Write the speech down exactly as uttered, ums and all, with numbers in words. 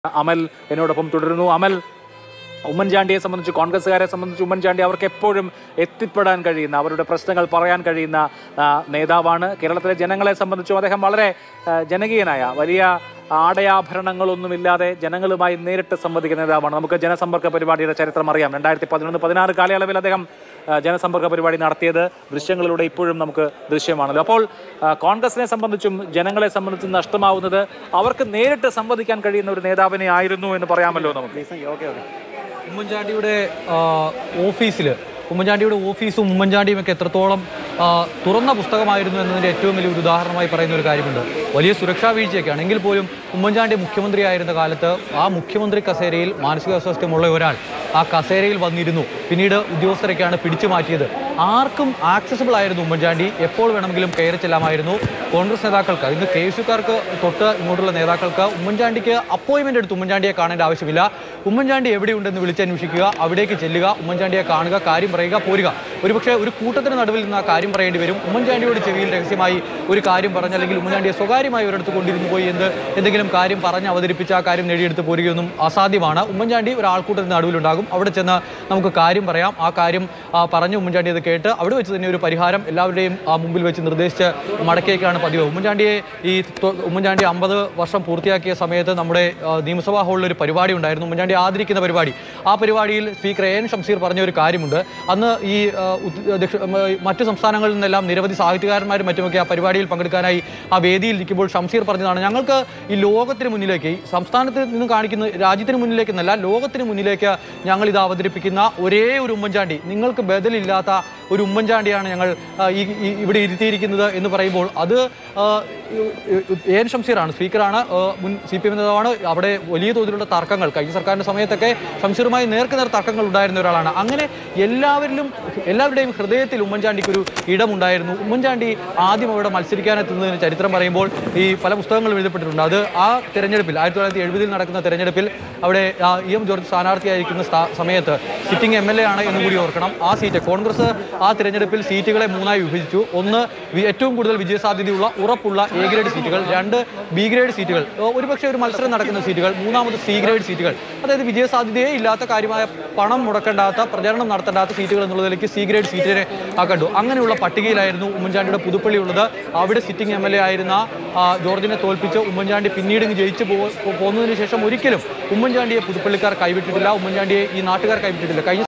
അമൽ എന്നോടൊപ്പം തുടരുന്നു. അമൽ, ഉമ്മൻചാണ്ടിയെ സംബന്ധിച്ച്, കോൺഗ്രസ്സുകാരെ സംബന്ധിച്ച് ഉമ്മൻചാണ്ടി അവർക്ക് എപ്പോഴും എത്തിപ്പെടാൻ കഴിയുന്ന, അവരുടെ പ്രശ്നങ്ങൾ പറയാൻ കഴിയുന്ന നേതാവാണ്. കേരളത്തിലെ ജനങ്ങളെ സംബന്ധിച്ചും അദ്ദേഹം വളരെ ജനകീയനായ, വലിയ ആടയാഭരണങ്ങളൊന്നുമില്ലാതെ ജനങ്ങളുമായി നേരിട്ട് സംവദിക്കുന്ന നേതാവാണ്. നമുക്ക് ജനസമ്പർക്ക പരിപാടിയുടെ ചരിത്രം അറിയാം. രണ്ടായിരത്തി പതിനൊന്ന് പതിനാറ് കാലയളവിൽ അദ്ദേഹം ജനസമ്പർക്ക പരിപാടി നടത്തിയത് ദൃശ്യങ്ങളിലൂടെ ഇപ്പോഴും നമുക്ക് ദൃശ്യമാണല്ലോ. അപ്പോൾ കോൺഗ്രസിനെ സംബന്ധിച്ചും ജനങ്ങളെ സംബന്ധിച്ചും നഷ്ടമാവുന്നത് അവർക്ക് നേരിട്ട് സംവദിക്കാൻ കഴിയുന്ന ഒരു നേതാവിനെ ആയിരുന്നു എന്ന് പറയാമല്ലോ നമുക്ക്. ഉമ്മൻചാണ്ടിയുടെ ഓഫീസിൽ ഉമ്മൻചാണ്ടിയുടെ ഓഫീസും ഉമ്മൻചാണ്ടിയും ഒക്കെ എത്രത്തോളം തുറന്ന പുസ്തകമായിരുന്നു എന്നതിൻ്റെ ഏറ്റവും വലിയ ഒരു ഉദാഹരണമായി പറയുന്ന ഒരു കാര്യമുണ്ട്. വലിയ സുരക്ഷാ വീഴ്ചയൊക്കെയാണ് എങ്കിൽ പോലും ഉമ്മൻചാണ്ടി മുഖ്യമന്ത്രിയായിരുന്ന കാലത്ത് ആ മുഖ്യമന്ത്രി കസേരയിൽ മാനസികാസ്വാസ്ഥ്യമുള്ള ഒരാൾ ആ കസേരയിൽ വന്നിരുന്നു. പിന്നീട് ഉദ്യോഗസ്ഥരൊക്കെയാണ് പിടിച്ചു മാറ്റിയത്. ആർക്കും ആക്സസിബിൾ ആയിരുന്നു ഉമ്മൻചാണ്ടി. എപ്പോൾ വേണമെങ്കിലും കയറി ചെല്ലാമായിരുന്നു. കോൺഗ്രസ് നേതാക്കൾക്ക്, ഇന്ന് കെ എസ് യുക്കാർക്ക് തൊട്ട് ഇങ്ങോട്ടുള്ള നേതാക്കൾക്ക് ഉമ്മൻചാണ്ടിക്ക് അപ്പോയിൻമെൻ്റ് എടുത്ത് ഉമ്മൻചാണ്ടിയെ കാണേണ്ട ആവശ്യമില്ല. ഉമ്മൻചാണ്ടി എവിടെയുണ്ടെന്ന് വിളിച്ചന്വേഷിക്കുക, അവിടേക്ക് ചെല്ലുക, ഉമ്മൻചാണ്ടിയെ കാണുക, കാര്യം പറയുക, പോരുക. ഒരുപക്ഷെ ഒരു കൂട്ടത്തിന് നടുവിൽ നിന്ന് ആ കാര്യം പറയേണ്ടി വരും. ഉമ്മൻചാണ്ടിയോട് ചെവിയിൽ രഹസ്യമായി ഒരു കാര്യം പറഞ്ഞ്, അല്ലെങ്കിൽ ഉമ്മൻചാണ്ടിയെ സ്വകാര്യമായി ഒരിടത്ത് കൊണ്ടിരുന്നു പോയി എന്ത് എന്തെങ്കിലും കാര്യം പറഞ്ഞ് അവതരിപ്പിച്ച് ആ കാര്യം നേടിയെടുത്ത് പോരുകയൊന്നും അസാധ്യമാണ്. ഉമ്മൻചാണ്ടി ഒരു ആൾക്കൂട്ടത്തിന് നടുവിലുണ്ടാകും. അവിടെ ചെന്ന് നമുക്ക് കാര്യം പറയാം. ആ കാര്യം പറഞ്ഞ് ഉമ്മൻചാണ്ടി അത് കേട്ട് അവിടെ വെച്ച് തന്നെ ഒരു പരിഹാരം എല്ലാവരുടെയും മുമ്പിൽ വെച്ച് നിർദ്ദേശിച്ച് മടക്കിയേക്കാണ് പതിവ്. ഉമ്മൻചാണ്ടിയെ ഈ ഉമ്മൻചാണ്ടി അമ്പത് വർഷം പൂർത്തിയാക്കിയ സമയത്ത് നമ്മുടെ നിയമസഭാ ഹാളിൽ ഒരു പരിപാടി ഉണ്ടായിരുന്നു, ഉമ്മൻചാണ്ടി ആദരിക്കുന്ന പരിപാടി. ആ പരിപാടിയിൽ സ്പീക്കർ എ എൻ ഷംസീർ പറഞ്ഞ ഒരു കാര്യമുണ്ട്. അന്ന് ഈ മറ്റു സംസ്ഥാനങ്ങളിൽ നിന്നെല്ലാം നിരവധി സാഹിത്യകാരന്മാരും മറ്റുമൊക്കെ ആ പരിപാടിയിൽ പങ്കെടുക്കാനായി ആ വേദിയിൽ ഇരിക്കുമ്പോൾ ഷംസീർ പറഞ്ഞതാണ്, ഞങ്ങൾക്ക് ഈ ലോകത്തിന് മുന്നിലേക്ക്, സംസ്ഥാനത്ത് നിന്ന് കാണിക്കുന്ന രാജ്യത്തിന് മുന്നിലേക്ക് എന്നല്ല, ലോകത്തിന് മുന്നിലേക്ക് ഞങ്ങൾ ഇത് അവതരിപ്പിക്കുന്ന ഒരേ ഒരു ഉമ്മൻചാണ്ടി, നിങ്ങൾക്ക് ബദലില്ലാത്ത ഒരു ഉമ്മൻചാണ്ടിയാണ് ഞങ്ങൾ ഈ ഇവിടെ ഇരുത്തിയിരിക്കുന്നത് എന്ന് പറയുമ്പോൾ അത് എ എൻ ഷംസീറാണ്, സ്പീക്കറാണ്, മുൻ സി പി എം നേതാവാണ്. അവിടെ വലിയ തോതിലുള്ള തർക്കങ്ങൾ കഴിഞ്ഞ സർക്കാരിൻ്റെ സമയത്തൊക്കെ ഷംസീറുമായി നേർക്കുനേർ തർക്കങ്ങൾ ഉണ്ടായിരുന്ന ഒരാളാണ്. അങ്ങനെ എല്ലാവരിലും എല്ലാവരുടെയും ഹൃദയത്തിൽ ഉമ്മൻചാണ്ടിക്കൊരു ഇടമുണ്ടായിരുന്നു. ഉമ്മൻചാണ്ടി ആദ്യം അവിടെ മത്സരിക്കാനെത്തുന്നതിന് ചരിത്രം പറയുമ്പോൾ ഈ പല പുസ്തകങ്ങളും എഴുതപ്പെട്ടിട്ടുണ്ട്. അത് ആ തെരഞ്ഞെടുപ്പിൽ ആയിരത്തി തൊള്ളായിരത്തി എഴുപതിൽ നടക്കുന്ന തെരഞ്ഞെടുപ്പിൽ അവിടെ ഇ എം ജോർജ് സ്ഥാനാർത്ഥിയായിരിക്കുന്ന സമയത്ത് സിറ്റിംഗ് എം എൽ എ ആണ് എന്നുകൂടി ഓർക്കണം. ആ സീറ്റ് കോൺഗ്രസ് ആ തിരഞ്ഞെടുപ്പിൽ സീറ്റുകളെ മൂന്നായി വിഭജിച്ചു. ഒന്ന് ഏറ്റവും കൂടുതൽ വിജയസാധ്യതയുള്ള ഉറപ്പുള്ള എ ഗ്രേഡ് സീറ്റുകൾ, രണ്ട് ബി ഗ്രേഡ് സീറ്റുകൾ, ഒരുപക്ഷെ ഒരു മത്സരം നടക്കുന്ന സീറ്റുകൾ, മൂന്നാമത് സി ഗ്രേഡ് സീറ്റുകൾ. അതായത് വിജയസാധ്യതയെ ഇല്ലാത്ത, കാര്യമായ പണം മുടക്കേണ്ടാത്ത, പ്രചരണം നടത്തേണ്ടാത്ത സീറ്റുകൾ എന്നുള്ളതിലേക്ക് സി ഗ്രേഡ് സീറ്റിനെ കണ്ടു. അങ്ങനെയുള്ള പട്ടികയിലായിരുന്നു ഉമ്മൻചാണ്ടിയുടെ പുതുപ്പള്ളി ഉള്ളത്. അവിടെ സിറ്റിംഗ് എം എൽ എ ആയിരുന്ന ജോർജിനെ തോൽപ്പിച്ച് ഉമ്മൻചാണ്ടി പിന്നീട് ജയിച്ചു പോകുന്നതിന് ശേഷം ഒരിക്കലും ഉമ്മൻചാണ്ടിയെ പുതുപ്പള്ളിക്കാർ കൈവിട്ടിട്ടില്ല, ഉമ്മൻചാണ്ടിയെ ഈ നാട്ടുകാർ കൈവിട്ടിട്ടില്ല. കഴിഞ്ഞ